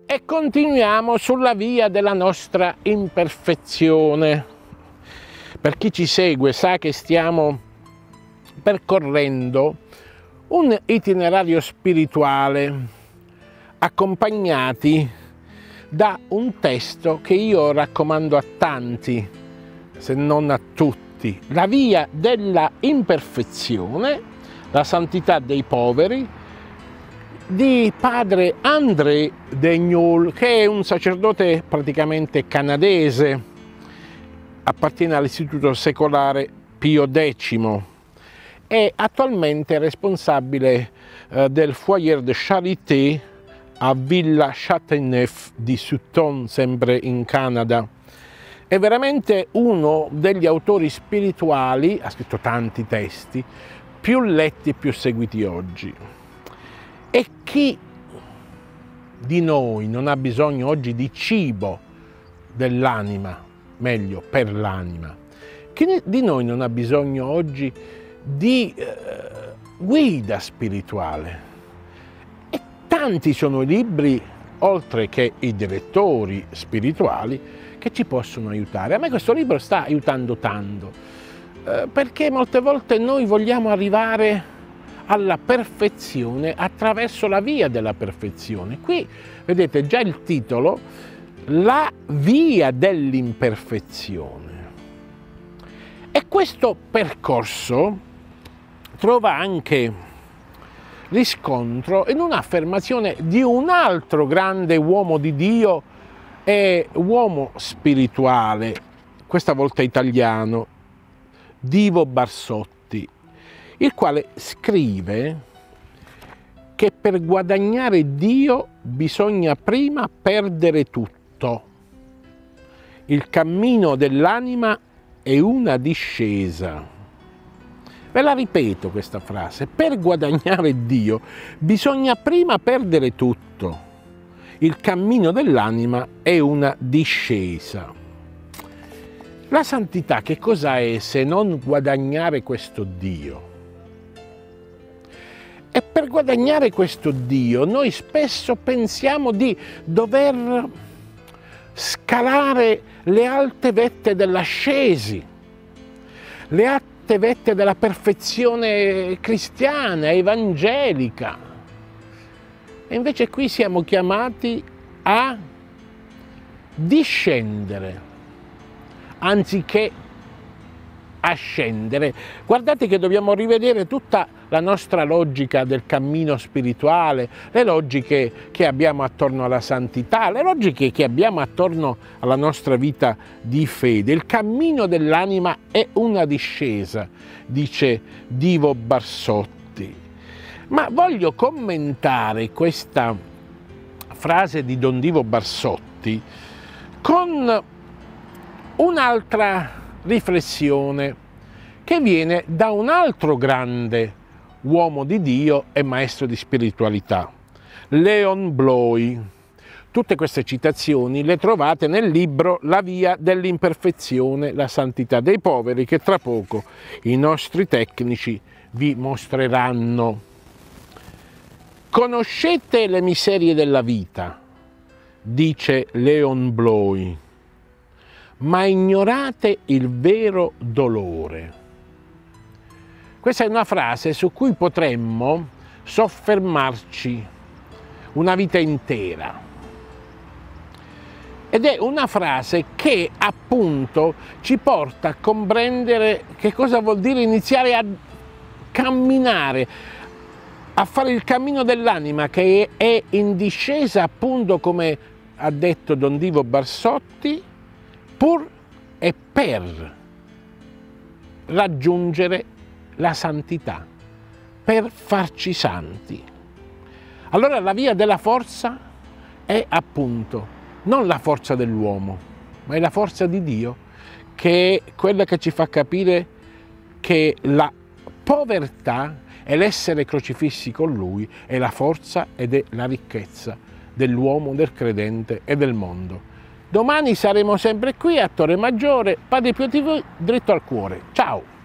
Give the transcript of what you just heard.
E continuiamo sulla via della nostra imperfezione. Per chi ci segue sa che stiamo percorrendo un itinerario spirituale accompagnati da un testo che io raccomando a tanti, se non a tutti, la via della imperfezione, la santità dei poveri, di padre André Degnaud, che è un sacerdote praticamente canadese, appartiene all'Istituto Secolare Pio X, è attualmente responsabile del Foyer de Charité a Villa Châteauneuf di Sutton, sempre in Canada. È veramente uno degli autori spirituali, ha scritto tanti testi, più letti e più seguiti oggi. E chi di noi non ha bisogno oggi di cibo dell'anima, meglio, per l'anima? Chi di noi non ha bisogno oggi di guida spirituale? E tanti sono i libri, oltre che i direttori spirituali, che ci possono aiutare. A me questo libro sta aiutando tanto, perché molte volte noi vogliamo arrivare alla perfezione attraverso la via della perfezione. Qui vedete già il titolo, la via dell'imperfezione. E questo percorso trova anche riscontro in un'affermazione di un altro grande uomo di Dio e uomo spirituale, questa volta italiano, Divo Barsotti, il quale scrive che per guadagnare Dio bisogna prima perdere tutto. Il cammino dell'anima è una discesa. Ve la ripeto questa frase: per guadagnare Dio bisogna prima perdere tutto. Il cammino dell'anima è una discesa. La santità che cosa è se non guadagnare questo Dio? E per guadagnare questo Dio noi spesso pensiamo di dover scalare le alte vette dell'ascesi, le alte vette della perfezione cristiana, evangelica. E invece qui siamo chiamati a discendere, anziché ascendere. Guardate che dobbiamo rivedere tutta la nostra logica del cammino spirituale, le logiche che abbiamo attorno alla santità, le logiche che abbiamo attorno alla nostra vita di fede. Il cammino dell'anima è una discesa, dice Divo Barsotti. Ma voglio commentare questa frase di Don Divo Barsotti con un'altra riflessione che viene da un altro grande uomo di Dio e maestro di spiritualità, Leon Bloy. Tutte queste citazioni le trovate nel libro La via dell'imperfezione, la santità dei poveri, che tra poco i nostri tecnici vi mostreranno. Conoscete le miserie della vita, dice Leon Bloy, ma ignorate il vero dolore. Questa è una frase su cui potremmo soffermarci una vita intera. Ed è una frase che appunto ci porta a comprendere che cosa vuol dire iniziare a camminare, a fare il cammino dell'anima, che è in discesa, appunto, come ha detto Don Divo Barsotti, pur e per raggiungere la santità, per farci santi. Allora la via della forza è appunto non la forza dell'uomo, ma è la forza di Dio, che è quella che ci fa capire che la povertà e l'essere crocifissi con Lui è la forza ed è la ricchezza dell'uomo, del credente e del mondo. Domani saremo sempre qui a Torre Maggiore, Padre Pio TV, dritto al cuore. Ciao!